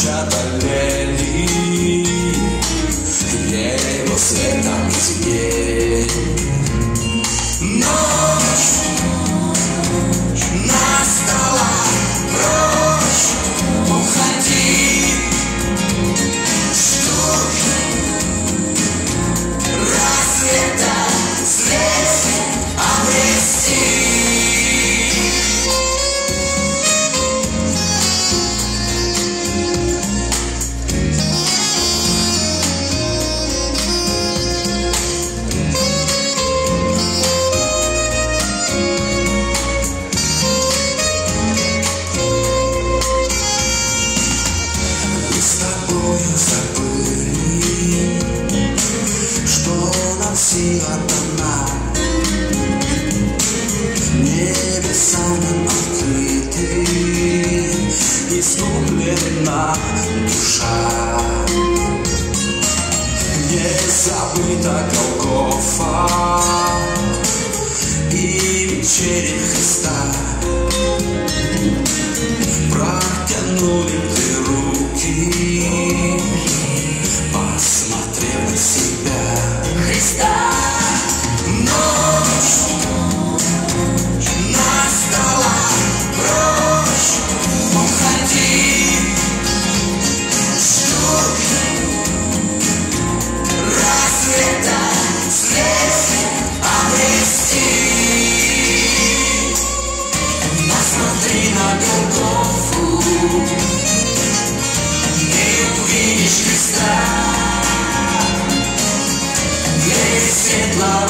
одолели его светом тебе. Ночь настала, прочь уходи, ждут рассвета, свет обрести. Забыли, что нам сила дана, небесами открыты, искуплена душа. Не забыта Голгофа и вечеря Христа. Протянули ты руки, посмотрев на себя Христа. Ночь настала, прочь уходи, ждут рассвета, свет обрести. Посмотри на Голгофу и увидишь Христа. Светло